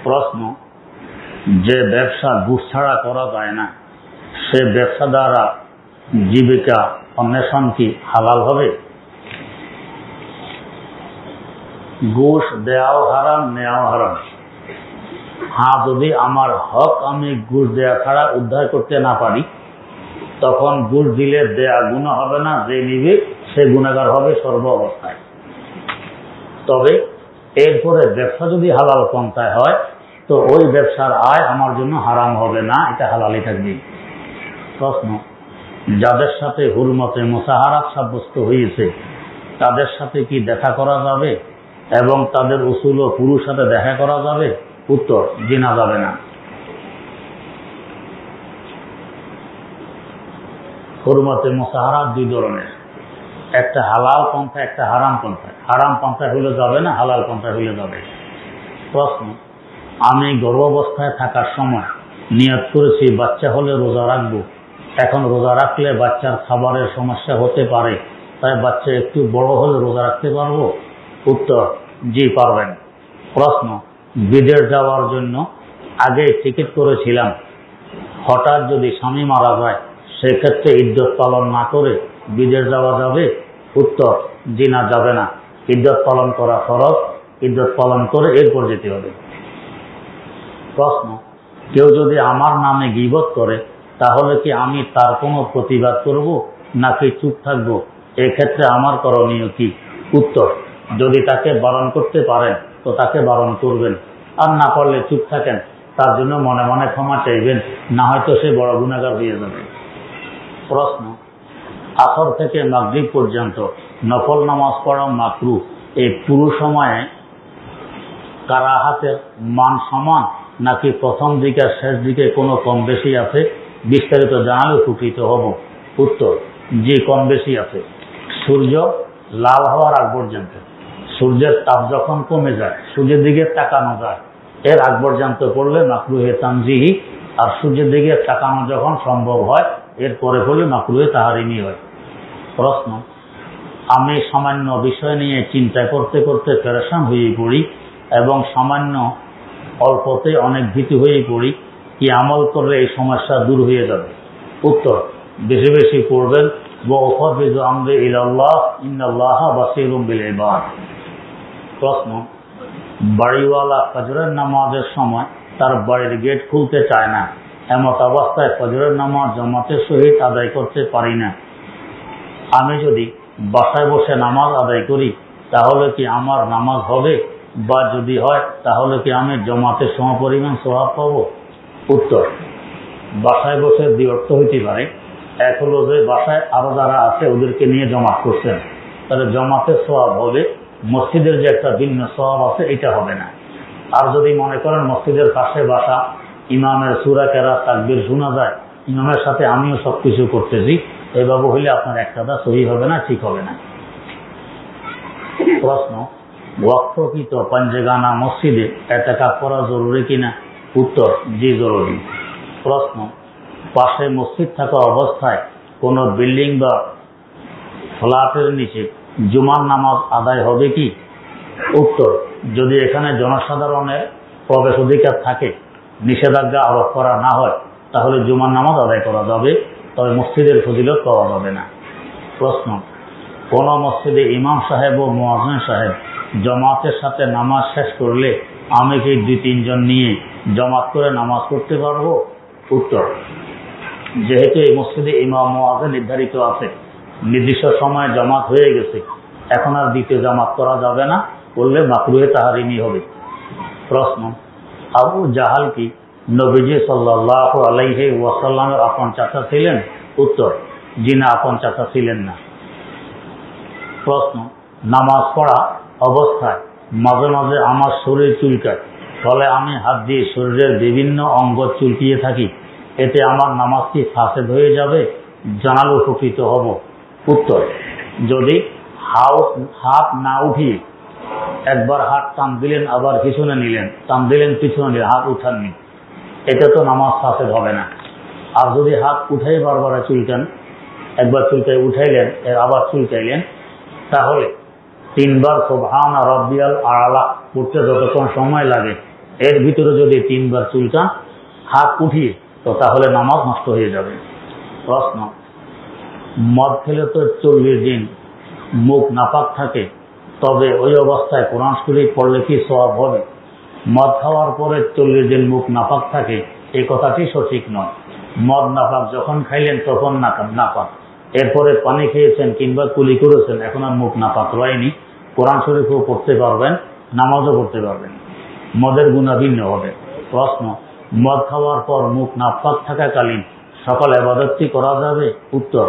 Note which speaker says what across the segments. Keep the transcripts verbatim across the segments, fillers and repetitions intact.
Speaker 1: প্রশ্ন, যে ব্যবসা ঘুষ ছাড়া করা যায় না সে ব্যবসা দ্বারা জীবিকা অন্বেষণ কি হালাল হবে? ঘুষ দেওয়াও হারাম, নেওয়াও হারাম। হ্যাঁ, যদি আমার হক আমি ঘুষ দেওয়া ছাড়া উদ্ধার করতে না পারি তখন ঘুষ দিলে দেয়া গুনাহ হবে না, যে নিবে সে গুনাহগার হবে সর্ব অবস্থায়। তবে এরপরে ব্যবসা যদি হালাল পন্থায় হয় তো ওই ব্যবসার আয় আমার জন্য হারাম হবে না, এটা হালালই থাকবে। প্রশ্ন, যাদের সাথে হুরমতে মুসাহারাত সাব্যস্ত হয়েছে তাদের সাথে কি দেখা করা যাবে এবং তাদের উসুল ও পুরুষ সাথে দেখা করা যাবে? উত্তর, জি না, যাবে না। হুরমতে মুসাহারাত দুই ধরনের, একটা হালাল পন্থা, একটা হারাম পন্থা। হারাম পন্থা হইলে যাবে না, হালাল পন্থা হইলে যাবে। প্রশ্ন, আমি গর্ভাবস্থায় থাকার সময় নিয়ত করেছি বাচ্চা হলে রোজা রাখবো, এখন রোজা রাখলে বাচ্চার খাবারের সমস্যা হতে পারে, তাই বাচ্চা একটু বড় হলে রোজা রাখতে পারবো? উত্তর, জি পারবেন। প্রশ্ন, বিদেশ যাওয়ার জন্য আগে টিকিট করেছিলাম, হঠাৎ যদি স্বামী মারা যায় সেক্ষেত্রে ইদ্যত পালন না করে বিদেশ যাওয়া যাবে? উত্তর, জি না, যাবে না। ইদ্যত পালন করা ফরজ, ইদ্যত পালন করে এরপর যেতে হবে। প্রশ্ন, কেউ যদি আমার নামে গীবত করে তাহলে কি আমি তার কোনো প্রতিবাদ করব নাকি চুপ থাকবো? এক্ষেত্রে আমার করণীয় কি? উত্তর, যদি তাকে বারণ করতে পারেন তো তাকে বারণ করবেন, আর না পারলে চুপ থাকেন, তার জন্য মনে মনে ক্ষমা চাইবেন, না হয়তো সে বড় গুনাহগার হয়ে যাবে। প্রশ্ন, আসর থেকে মাগরিব পর্যন্ত নফল নামাজ পড়া মাকরুহ, এই পুরো সময়ে কারাহাতের মান সমান নাকি প্রথম দিকে শেষ দিকে কোনো কম বেশি আছে? বিস্তারিত জানালে উপকৃত হব। উত্তর, জি কম বেশি আছে। সূর্য লাল হওয়ার আগ পর্যন্ত, সূর্যের তাপ যখন কমে যায় সূর্যের দিকে তাকানো যায় এর আগ পর্যন্ত পড়লে মাকরুহে তানজিহি, আর সূর্যের দিকে তাকানো যখন সম্ভব হয় এরপরে পড়লে মাকরুহে তাহারিমি হয়। প্রশ্ন, আমি সামান্য বিষয় নিয়ে চিন্তা করতে করতে পেরেশান হয়ে পড়ি এবং সামান্য অল্পতে অনেক ভীতি হয়ে পড়ি, কি আমল করলে এই সমস্যা দূর হয়ে যাবে? উত্তর, বেশি বেশি পড়বেন ওয়াফাযিযু আমরি ইলাল্লাহ ইন্নাল্লাহা বাসীরুম বিল ইবাদ। প্রশ্ন, বাড়িওয়ালা ফজরের নামাজের সময় তার বাড়ির গেট খুলতে চায় না, এমত অবস্থায় ফজরের নামাজ জামাতের সহিত আদায় করতে পারি না, আমি যদি বাসায় বসে নামাজ আদায় করি তাহলে কি আমার নামাজ হবে, বা যদি হয় তাহলে কি আমি জামাতের সমপরিমাণ সওয়াব পাবো? উত্তর, বাসায় বসে দুই অর্থ হইতে পারে। এক হলো যে বাসায় আরো যারা আছে ওদেরকে নিয়ে জামাত করছেন, তাহলে জামাতের সওয়াব হবে, মসজিদের যে একটা ভিন্ন সওয়াব আছে এটা হবে না। আর যদি মনে করেন মসজিদের পাশে বাসা, ইমামের সূরা কেরাত তাকবীর শোনা যায়, ইমামের সাথে আমিও সবকিছু করতেছি, এভাবে হইলে আপনার এক কাদা সহি হবে না, ঠিক হবে না। প্রশ্ন, ওয়াক্ফকৃত পাঞ্জেগানা মসজিদে এতেকাফ করা জরুরি কিনা? উত্তর, জি জরুরি। প্রশ্ন, পাশে মসজিদ থাকা অবস্থায় কোনো বিল্ডিং বা ফ্ল্যাটের নিচে জুমার নামাজ আদায় হবে কি? উত্তর, যদি এখানে জনসাধারণের প্রবেশ অধিকার থাকে, নিষেধাজ্ঞা আরোপ করা না হয়, তাহলে জুমার নামাজ আদায় করা যাবে, তবে মসজিদের ফজিলত পাওয়া যাবে না। প্রশ্ন, কোন মসজিদে ইমাম সাহেব ও মুয়াজ্জিন সাহেব জামাতের সাথে নামাজ শেষ করলে আমি কি দুই তিনজন নিয়ে জামাত করে নামাজ পড়তে পারবো? উত্তর, যেহেতু এই মসজিদে ইমাম মুয়াজ্জিন নির্ধারিত আছে, নির্দিষ্ট সময়ে জামাত হয়ে গেছে, এখন আর দ্বিতীয় জামাত করা যাবে না, করলে মাকরুহে তাহারিমি হবে। প্রশ্ন, আবু জাহাল কি নবীজি সাল্লাল্লাহু আলাইহি ওয়াসাল্লামের আপন চাচা ছিলেন? উত্তর, জি না, আপন চাচা ছিলেন না। প্রশ্ন, নামাজ পড়া অবস্থায় মাঝে মাঝে আমার শরীর চুলকায়, ফলে আমি হাত দিয়ে শরীরের বিভিন্ন অঙ্গ চুলকিয়ে থাকি, এতে আমার নামাজ কি ফাসেদ হয়ে যাবে? জানালে উপকৃত হব। উত্তর, যদি হাত না উঠিয়ে একবার হাত টান দিলেন আবার পিছনে নিলেন, টান দিলেন পিছনে নিলেন, হাত উঠাননি, এটা তো নামাজ ফাসেদ হবে না। আর যদি হাত উঠাই বারবার চুলকান, একবার চুলকাই উঠাইলেন এর আবার চুলকাইলেন, তাহলে তিনবার সুবহান রাব্বিয়াল আলা পড়তে যতক্ষণ সময় লাগে এর ভিতরে যদি তিনবার চুলকান হাত উঠিয়ে, তো তাহলে নামাজ নষ্ট হয়ে যাবে। প্রশ্ন, মদ খেলে তো চল্লিশ দিন মুখ নাপাক থাকে, তবে ওই অবস্থায় কোরআন শরীফ পড়লে কি সওয়াব হবে? মদ খাওয়ার পরে চল্লিশ দিন মুখ নাপাক থাকে, এই কথাটি সঠিক নয়। মদ নাপাক যখন খাইলেন তখন নাপাক, এরপরে পানি খেয়েছেন কিংবা কুলি করেছেন, এখন আর মুখ নাপাক রয়নি, কোরআন শরীফও পড়তে পারবেন, নামাজও পড়তে পারবেন, মদের গুনাহ ভিন্ন হবে। প্রশ্ন, মদ খাওয়ার পর মুখ নাপাক থাকাকালীন সকল ইবাদতই করা যাবে? উত্তর,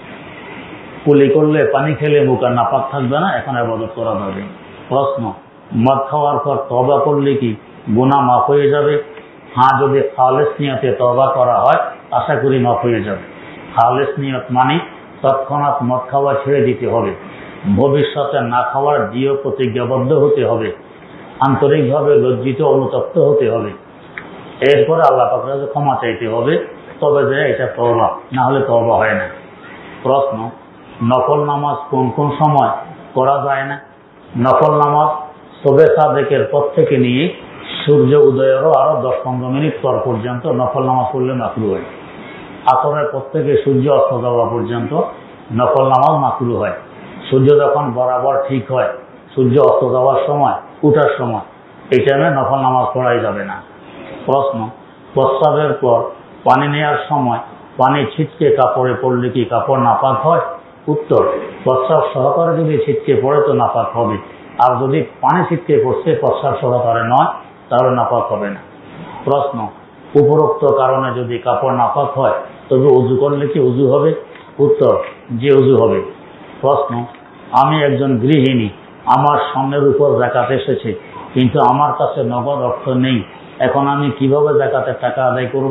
Speaker 1: কুলি করলে পানি খেলে মুখ আর নাপাক থাকবে না, এখন ইবাদত করা যাবে। প্রশ্ন, মদ খাওয়ার পর তওবা করলে কি গুনাহ মাফ হয়ে যাবে? হ্যাঁ, যদি খালেস নিয়তে তওবা করা হয় আশা করি মাফ হয়ে যাবে। খালেস নিয়ত মানে তৎক্ষণাৎ মদ খাওয়া ছেড়ে দিতে হবে, ভবিষ্যতে না খাওয়ার দৃঢ় প্রতিজ্ঞাবদ্ধ হতে হবে, আন্তরিকভাবে লজ্জিত অনুতপ্ত হতে হবে, এরপরে আল্লাহ পাকের কাছে ক্ষমা চাইতে হবে, তবে যে এটা তওবা, না হলে তওবা হয় না। প্রশ্ন, নফল নামাজ কোন কোন সময় করা যায় না? নফল নামাজ শবে সাদেকের পর থেকে নিয়ে সূর্য উদয়েরও আরো দশ পনেরো মিনিট পর পর্যন্ত নফল নামাজ পড়লে মাকরুহ হয়। আসরের পর থেকে সূর্য অস্ত যাওয়া পর্যন্ত নফল নামাজ মাকরুহ হয়। সূর্য যখন বরাবর ঠিক হয়, সূর্য অস্ত যাওয়ার সময়, উঠার সময়, এই টাইমে নফল নামাজ পড়াই যাবে না। প্রশ্ন, প্রস্রাবের পর পানি নেওয়ার সময় পানি ছিটকে কাপড়ে পড়লে কি কাপড় নাপাক হয়? উত্তর, প্রস্রাব সহকারে যদি ছিটকে পড়ে তো নাপাক হবে, আর যদি পানি ছিটকে পড়ছে প্রস্রাব সহকারে নয় তাহলে নাপাক হবে না। প্রশ্ন, উপরোক্ত কারণে যদি কাপড় নাপাক হয় তবে উজু করলে কি উজু হবে? উত্তর, যে উজু হবে। প্রশ্ন, আমি একজন গৃহিণী, আমার স্বর্ণের উপর যাকাত এসেছে, কিন্তু আমার কাছে নগদ অর্থ নেই, এখন আমি কিভাবে যাকাতের টাকা আদায় করব?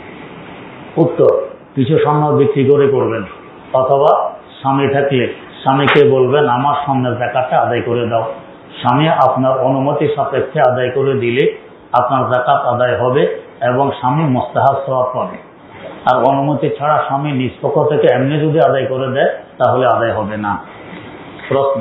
Speaker 1: উত্তর, কিছু স্বর্ণ বিক্রি করে করবেন, অথবা স্বামী থাকলে স্বামীকে বলবেন আমার স্বর্ণের যাকাতটা আদায় করে দাও। স্বামী আপনার অনুমতি সাপেক্ষে আদায় করে দিলে আপনার যাকাত আদায় হবে এবং স্বামী মুস্তাহাব সওয়াব পাবে। আর অনুমতি ছাড়া স্বামী নিজ পক্ষ থেকে এমনি যদি আদায় করে দেয় তাহলে আদায় হবে না। প্রশ্ন,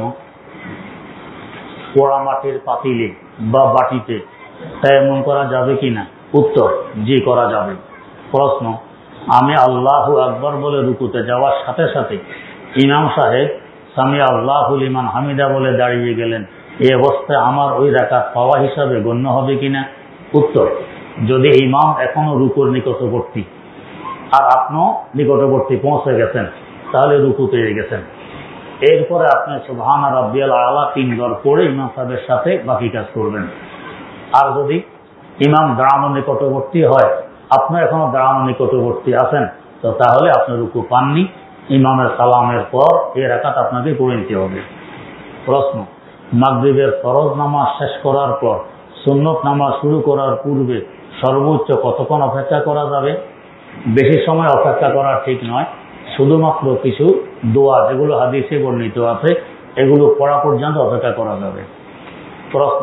Speaker 1: পোড়া মাটির পাতিলে বা বাটিতে তায়াম্মুম করা যাবে কিনা? উত্তর, জি করা যাবে। প্রশ্ন, আমি আল্লাহু আকবার বলে রুকুতে যাওয়ার সাথে সাথে ইমাম সাহেব সামি আল্লাহু লিমান হামিদা বলে দাঁড়িয়ে গেলেন, এই অবস্থায় আমার ওই রাকাত পাওয়া হিসাবে গণ্য হবে কিনা? উত্তর, যদি ইমাম এখনো রুকুর নিকটবর্তী আর আপনিও নিকটবর্তী পৌঁছে গেছেন তাহলে রুকু পেয়ে গেছেন, এরপরে আপনি সুবহান রাব্বিয়াল আলা তিনবার পড়ে ইমাম সাহেবের সাথে বাকি কাজ করবেন। আর যদি ইমাম দাঁড়ানো নিকটবর্তী হয়, আপনি এখনো দাঁড়ানো নিকটবর্তী আছেন, তো তাহলে আপনি রুকু পাননি, ইমামের সালামের পর এই রাকাত আপনাকে পড়ে নিতে হবে। প্রশ্ন, মাগরিবের ফরজ নামাজ শেষ করার পর সুন্নত নামাজ শুরু করার পূর্বে সর্বোচ্চ কতক্ষণ অপেক্ষা করা যাবে? বেশি সময় অপেক্ষা করা ঠিক নয়, শুধুমাত্র কিছু দোয়া যেগুলো হাদিসে বর্ণিত আছে এগুলো পড়া পর্যন্ত অপেক্ষা করা যাবে। প্রশ্ন,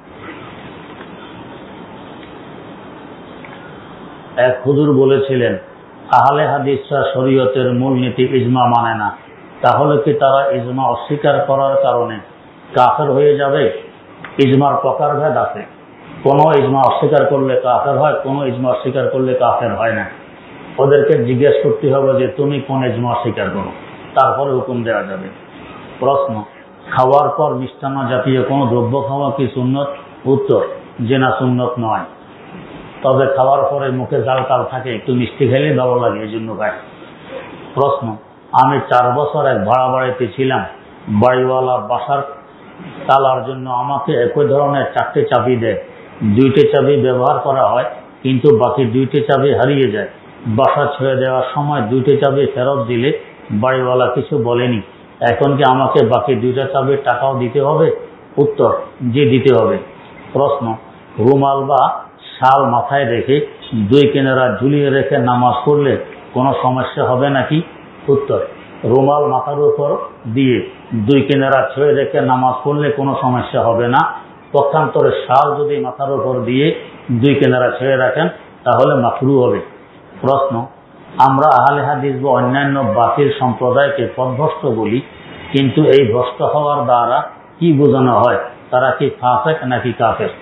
Speaker 1: এক হুজুর বলেছিলেন আহলে হাদিসরা শরীয়তের মূলনীতি ইজমা মানে না, তাহলে কি তারা ইজমা অস্বীকার করার কারণে কাফের হয়ে যাবে? ইজমার প্রকারভেদ আছে, কোনো ইজমা অস্বীকার করলে কাফের হয়, কোনো ইজমা অস্বীকার করলে কাফের হয় না। ওদেরকে জিজ্ঞেস করতে হবে যে তুমি কোন ইজমা অস্বীকার করো, তারপরে হুকুম দেওয়া যাবে। প্রশ্ন, খাওয়ার পর মিষ্টান্ন জাতীয় কোনো দ্রব্য খাওয়া কি সুন্নত? উত্তর, যে না সুন্নত নয়, তবে খাওয়ার পরে মুখে জাল কাল থাকে, একটু মিষ্টি খেলে ভালো লাগে, এই জন্য খায়। প্রশ্ন, আমি চার বছর এক ভাড়া বাড়িতে ছিলাম, বাড়িওয়ালা বাসার তালার জন্য আমাকে একই ধরনের চারটে চাবি দেয়, দুইটি চাবি ব্যবহার করা হয় কিন্তু বাকি দুইটি চাবি হারিয়ে যায়, বাসা ছেড়ে দেওয়ার সময় দুইটি চাবি ফেরত দিলে বাড়িওয়ালা কিছু বলেনি, এখন কি আমাকে বাকি দুইটা চাবির টাকাও দিতে হবে? উত্তর, জি দিতে হবে। প্রশ্ন, রুমাল বা শাল মাথায় রেখে দুই কিনারা ঝুলিয়ে রেখে নামাজ পড়লে কোনো সমস্যা হবে নাকি? উত্তর, রুমাল মাথার উপর দিয়ে দুই কিনারা ছেড়ে রেখে নামাজ পড়লে কোনো সমস্যা হবে না, পক্ষান্তরে শাল যদি মাথার উপর দিয়ে দুই কিনারা ছেড়ে রাখেন তাহলে মাকরুহ হবে। প্রশ্ন, আমরা আহলে হাদিস বা অন্যান্য বাতিল সম্প্রদায়কে পথভ্রষ্ট বলি, কিন্তু এই ভ্রষ্ট হওয়ার দ্বারা কি বোঝানো হয়? তারা কি ফাসেক নাকি কাফের?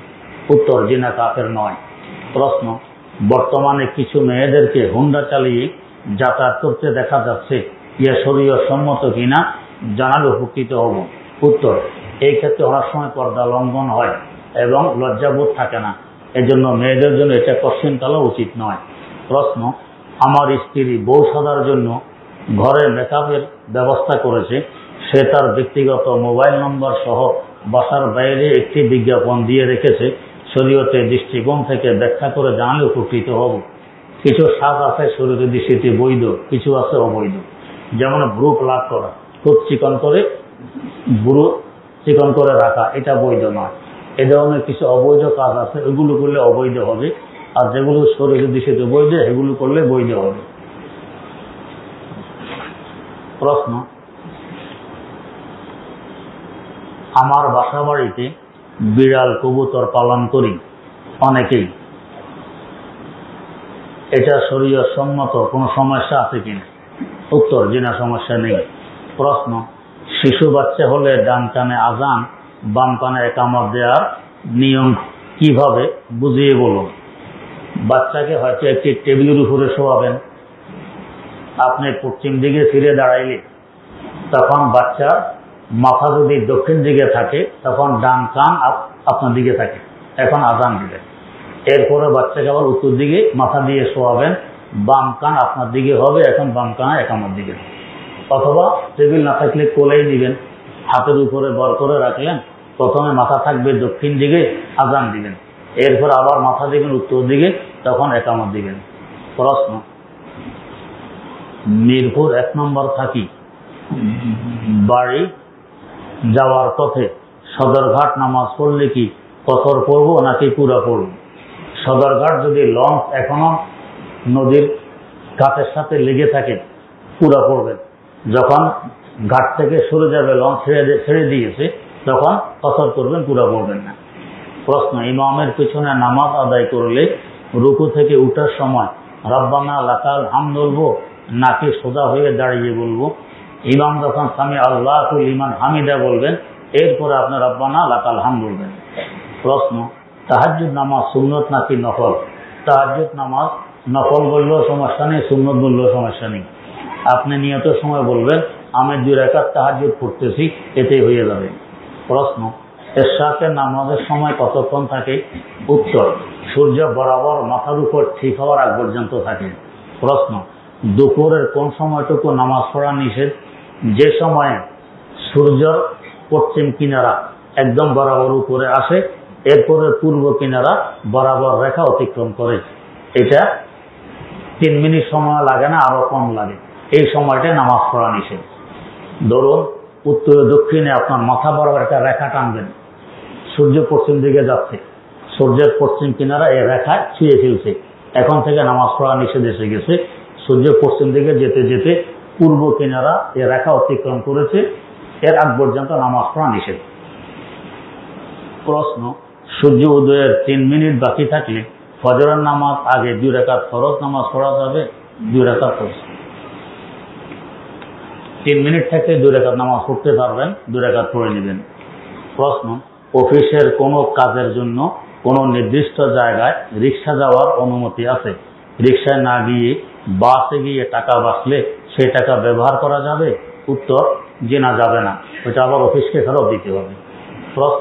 Speaker 1: উত্তর, জিনা কাফের নয়। প্রশ্ন, বর্তমানে কিছু মেয়েদেরকে হুন্ডা চালিয়ে যাতায়াত করতে দেখা যাচ্ছে, ইয়ে শরীয়ত সম্মত কিনা জানালে উপকৃত হব। উত্তর, এই ক্ষেত্রে অনেক সময় পর্দা লঙ্ঘন হয় এবং লজ্জাবোধ থাকে না, এজন্য মেয়েদের জন্য এটা কঠিনকালও উচিত নয়। প্রশ্ন, আমার স্ত্রী বউ সাজার জন্য ঘরে মেকআপের ব্যবস্থা করেছে, সে তার ব্যক্তিগত মোবাইল নম্বর সহ বাসার বাইরে একটি বিজ্ঞাপন দিয়ে রেখেছে, শরীয়তের দৃষ্টিকোণ থেকে ব্যাখ্যা করে জানলে উপকৃত হব। কিছু সাজ আছে শরীয়তের দৃষ্টিতে বৈধ, কিছু আছে অবৈধ। যেমন ব্রু প্লাগ করা, খুব চিকন করে ব্রু চিকন করে রাখা, এটা বৈধ নয়। এ ধরনের কিছু অবৈধ কাজ আছে, এগুলো করলে অবৈধ হবে, আর যেগুলো শরীরের দৃষ্টিতে বৈধ এগুলো করলে বৈধ হবে। প্রশ্ন, আমার বাসা বাড়িতে বিড়াল কবুতর পালন করি অনেকেই, এটা শরীয়ত সম্মত, কোনো সমস্যা আছে কিনা? উত্তর, জিনা সমস্যা নেই। প্রশ্ন, শিশু বাচ্চা হলে ডান কানে আজান বাম কানে একামত দেওয়ার নিয়ম কিভাবে বুঝিয়ে বলুন। বাচ্চাকে হয়তো একটি টেবিলের উপরে শোয়াবেন, আপনি পশ্চিম দিকে ফিরে দাঁড়াইলে তখন বাচ্চার মাথা যদি দক্ষিণ দিকে থাকে তখন ডান কান আপনার দিকে থাকে, এখন আজান দিবেন। এরপরে বাচ্চাকে আবার উত্তর দিকে মাথা দিয়ে শোয়াবেন, বাম কান আপনার দিকে হবে, এখন বাম কান একামত দিবেন। অথবা টেবিল না থাকলে কোলেই দিবেন, হাতের উপরে বর করে রাখলেন, প্রথমে মাথা থাকবে দক্ষিণ দিকে, আজান দিবেন, এরপর আবার মাথা দিবেন উত্তর দিকে, তখন একামত দিবেন। প্রশ্ন, মিরপুর এক নম্বর থাকি, বাড়ি যাওয়ার পথে সদরঘাট নামাজ পড়লে কি কসর পড়বো নাকি পুরা পড়ব? সদরঘাট যদি লঞ্চ এখনো নদীর ঘাটের সাথে লেগে থাকে পুরা পড়বেন, যখন ঘাট থেকে সরে যাবে, লঞ্চ ছেড়ে ছেড়ে দিয়েছে, তখন কসর করবেন, পুরা পড়বেন না। প্রশ্ন, ইমামের পিছনে নামাজ আদায় করলে রুকু থেকে উঠার সময় রব্বানা লাকাল হামদ বলবো নাকি সোজা হয়ে দাঁড়িয়ে বলবো? ইমাম যখন সামি আল্লাহু লিমান হামিদা বলবেন, এরপরে আপনি রব্বানা লাকাল হামদ বলবেন। প্রশ্ন, তাহাজ্জুদ নামাজ সুন্নত নাকি নফল? তাহাজ্জুদ নামাজ নফল বললেও সমস্যা নেই, সুন্নত বললেও সমস্যা নেই। আপনি নিয়ত সময় বলবেন আমি দুই রাকাত তাহাজ্জুদ পড়তেছি, এতেই হয়ে যাবে। প্রশ্ন, এশরাকের নামাজের সময় কতক্ষণ থাকে? উত্তর, সূর্য বরাবর মাথার উপর ঠিক হওয়ার আগ পর্যন্ত থাকে। প্রশ্ন, দুপুরের কোন সময়টুকু নামাজ পড়া নিষেধ? যে সময়ে সূর্যর পশ্চিম কিনারা একদম বরাবর উপরে আসে, এরপরে পূর্ব কিনারা বরাবর রেখা অতিক্রম করে, এটা তিন মিনিট সময় লাগে না, আরো কম লাগে, এই সময়টায় নামাজ পড়া নিষেধ। ধরুন উত্তর দক্ষিণে আপনার মাথা বরাবর একটা রেখা টানবেন, সূর্য পশ্চিম দিকে যাচ্ছে, সূর্যের পশ্চিম কিনারা এই রেখায় ছুঁয়ে ফেলছে, এখন থেকে নামাজ পড়া নিষেধ এসে গেছে। সূর্য পশ্চিম দিকে যেতে যেতে পূর্ব কিনারা এই রেখা অতিক্রম করেছে, এর আগ পর্যন্ত নামাজ পড়া নিষেধ। প্রশ্ন, সূর্য উদয়ের তিন মিনিট বাকি থাকলে ফজরের নামাজ আগে দুই রাকাত ফরজ নামাজ পড়া যাবে? দুই রাকাত ফরজ, তিন মিনিট থেকে দুই রাকাত নামাজ পড়তে পারবেন, দুই রাকাত পড়ে নেবেন। প্রশ্ন, অফিসের কোনো কাজের জন্য কোনো নির্দিষ্ট জায়গায় রিক্সা যাওয়ার অনুমতি আছে? রিক্সায় না গিয়ে বাসে গিয়ে টাকা বাঁচলে সেই টাকা ব্যবহার করা যাবে? উত্তর, যে না, যাবে না, ওইটা আবার অফিসকে ফেরত দিতে হবে। প্রশ্ন,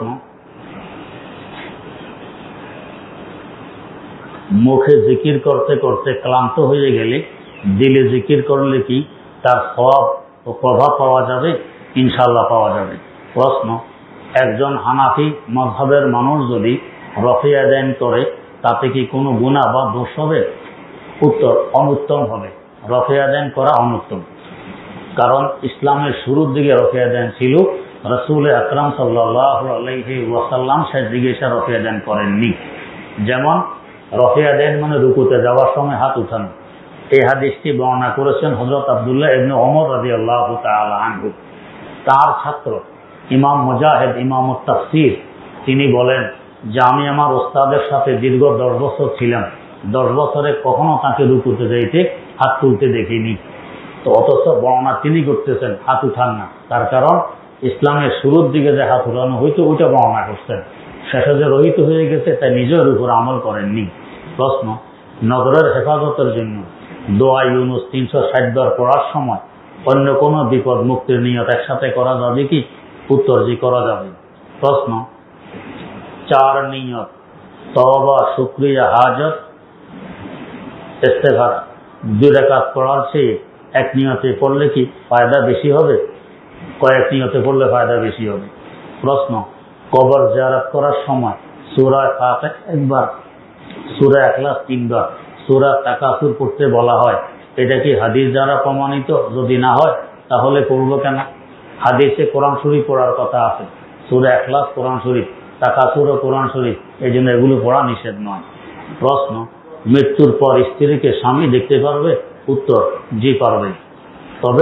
Speaker 1: মুখে জিকির করতে করতে ক্লান্ত হয়ে গেলে দিলে জিকির করলে কি তার সওয়াব ও প্রভাব পাওয়া যাবে? ইনশাআল্লাহ পাওয়া যাবে। প্রশ্ন, একজন হানাফি মাযহাবের মানুষ যদি রফিয়া দান করে তাতে কি কোনো গুনাহ বা দোষ হবে? উত্তর, অনুত্তম হবে, রফিয়া দান করা অনুত্তম। কারণ ইসলামের শুরুর দিকে রফিয়া দান ছিল, রাসূল আকরাম সাল্লাল্লাহু আলাইহি ওয়াসাল্লাম শেষ দিকে এসে রফিয়া দান করেননি। যেমন রফিয়া দান মানে রুকুতে যাওয়ার সময় হাত উঠানো, এই হাদিসটি বর্ণনা করেছেন হযরত আব্দুল্লাহ ইবনে ওমর রাদিয়াল্লাহু তাআলা আনহু। তার ছাত্র ইমাম মুজাহিদ ইমামুত তাফসীর তিনি বলেন যে আমি আমার ওস্তাদের সাথে দীর্ঘ দশ বছর ছিলাম, দশ বছরে কখনো তাকে রুকুতে যাইতে হাত তুলতে দেখিনি। তো অথচ বর্ণনা তিনি করতেছেন হাত উঠান না, তার কারণ ইসলামের শুরুর দিকে যে হাত উঠানো হইতো ওইটা বর্ণনা করছেন, শেষে যে রহিত হয়ে গেছে তাই নিজের উপর আমল করেননি। প্রশ্ন, নজরের হেফাজতের জন্য দোয়া ইউনুস তিনশো ষাট বার পড়ার সময় অন্য কোনো বিপদ মুক্তির নিয়ত একসাথে করা যাবে কি? উত্তর, জি করা যাবে। প্রশ্ন, চার নিয়ত তওবা, শুকরিয়া, হাজত, ইস্তেগফার দুই রাকাত পড়ার চেয়ে এক নিয়তে পড়লে কি ফায়দা বেশি হবে? কয়েক নিয়তে পড়লে ফায়দা বেশি হবে। প্রশ্ন, কবর জিয়ারত করার সময় সূরা ফাতিহা একবার, সূরা ইখলাস তিনবার, সূরা তাকাসুর পড়তে বলা হয়, এটা কি হাদিস দ্বারা প্রমাণিত? যদি না হয় তাহলে পড়ব কেন? হাদিসে কোরআন শরীফ পড়ার কথা আছে, সূরা ইখলাস কোরআন শরীফ, তাকাসুর ও কোরআন শরীফ, এই জন্য এগুলো পড়া নিষেধ নয়। প্রশ্ন, মৃত্যুর পর স্ত্রীকে স্বামী দেখতে পারবে? উত্তর, জি পারবে। তবে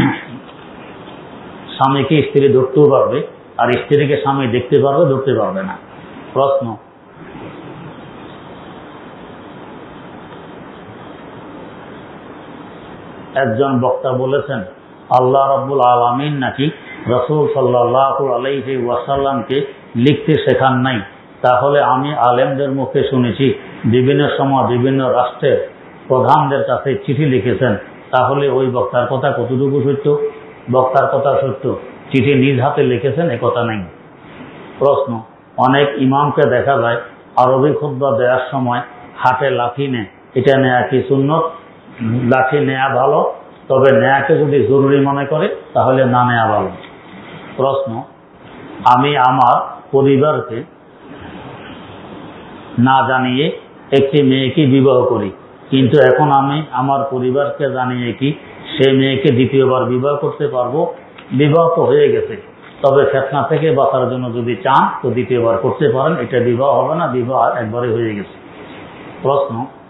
Speaker 1: স্বামীকে স্ত্রী ধরতেও পারবে, আর স্ত্রীকে স্বামী দেখতে পারবে, ধরতে পারবে না। প্রশ্ন, একজন বক্তা বলেছেন আল্লাহ রাব্বুল আলামিন নাকি রাসূল সাল্লাল্লাহু আলাইহি ওয়াসাল্লামকে লিখতে শেখান নাই। তাহলে আমি আলেমদের মুখে শুনেছি বিভিন্ন সময় বিভিন্ন রাষ্ট্রের প্রধানদের কাছে চিঠি লিখেছেন, তাহলে ওই বক্তার কথা কতটুকু সত্য? বক্তার কথা সত্য, চিঠি নিজ হাতে লিখেছেন এ কথা নেই। প্রশ্ন, অনেক ইমামকে দেখা যায় আরবি খুতবা দেওয়ার সময় হাতে লাঠি নেয়, এটা নেয়া কি সুন্নত? লাঠি নেয়া ভালো, তবে নেয়াকে যদি জরুরি মনে করে তাহলে না নেয়া ভালো। প্রশ্ন, আমি আমার পরিবারকে না জানিয়ে একটি মেয়েকে বিবাহ করি, কিন্তু এখন আমি আমার পরিবারকে জানিয়ে কি সেই মেয়েকে দ্বিতীয়বার বিবাহ করতে পারবো? বিবাহ তো হয়ে গেছে, তবে ফিতনা থেকে বাঁচার জন্য যদি চান তো দ্বিতীয়বার করতে পারেন, এটা বিবাহ হবে না, বিবাহ একবারে হয়ে গেছে। প্রশ্ন,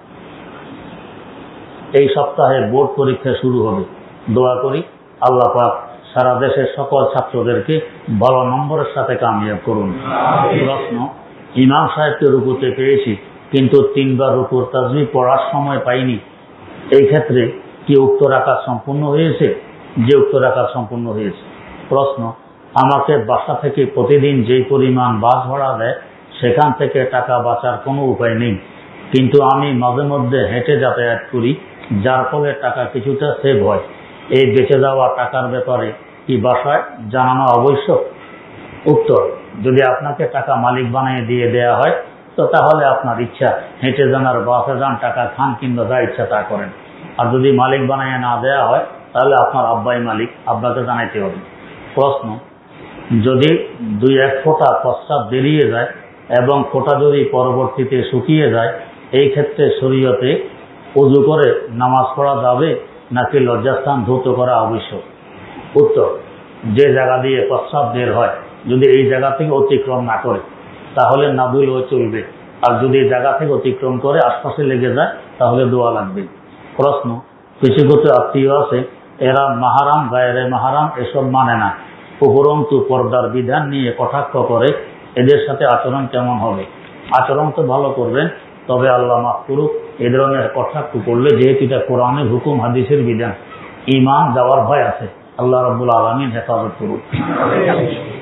Speaker 1: এই সপ্তাহে বোর্ড পরীক্ষা শুরু হবে, দোয়া করি আল্লাহ পাক সারা দেশের সকল ছাত্রদেরকে ভালো নম্বরের সাথে কামিয়াব করুন। প্রশ্ন, ইমাম সাহেবকে রুকুতে পেয়েছি কিন্তু তিনবার রুকুর তাসবিহ পড়ার সময় পাইনি, এই ক্ষেত্রে কি উক্ত রাকাত সম্পূর্ণ হয়েছে? যে উক্ত রাকাত সম্পূর্ণ হয়েছে। প্রশ্ন, আমাকে বাসা থেকে প্রতিদিন যেই পরিমাণ বাস ভাড়া দেয় সেখান থেকে টাকা বাঁচার কোনো উপায় নেই, কিন্তু আমি মাঝে মধ্যে হেঁটে যাতায়াত করি, যার ফলে টাকা কিছুটা সেভ হয়। এই বেঁচে যাওয়া টাকার ব্যাপারে কি বাসায় জানানো আবশ্যক? উত্তর, যদি আপনাকে টাকা মালিক বানিয়ে দিয়ে দেয়া হয় তো তাহলে আপনার ইচ্ছা, হেঁটে যান আর বাসে যান, টাকা খান কিংবা যা ইচ্ছা তা করেন। আর যদি মালিক বানিয়ে না দেয়া হয় তাহলে আপনার আব্বাই মালিক, আব্বাকে জানাইতে হবে। প্রশ্ন, যদি দুই এক ফোঁটা প্রস্রাব বেরিয়ে যায় এবং ফোঁটা যদি পরবর্তীতে শুকিয়ে যায়, এই ক্ষেত্রে শরীয়তে ওযু করে নামাজ পড়া যাবে নাকি লজ্জাস্থান ধৌত করা আবশ্যক? উত্তর, যে জায়গা দিয়ে প্রস্রাব বের হয় যদি এই জায়গা থেকে অতিক্রম না করে তাহলে না ধুলেও চলবে, আর যদি জায়গা থেকে অতিক্রম করে আশপাশে লেগে যায় তাহলে দোয়া লাগবে। প্রশ্ন, কিছু কিছু আত্মীয় আছে এরা মাহারাম গায়রে মাহারাম এসব মানে না, উপরন্তু পর্দার বিধান নিয়ে কটাক্ষ করে, এদের সাথে আচরণ কেমন হবে? আচরণ তো ভালো করবেন, তবে আল্লাহ মাফ করুক এ ধরনের কটাক্ষ করলে, যেহেতু এটা কোরআনের হুকুম হাদিসের বিধান, ঈমান যাওয়ার ভয় আছে। আল্লাহ রাব্বুল আলামিন হেফাজত করুক।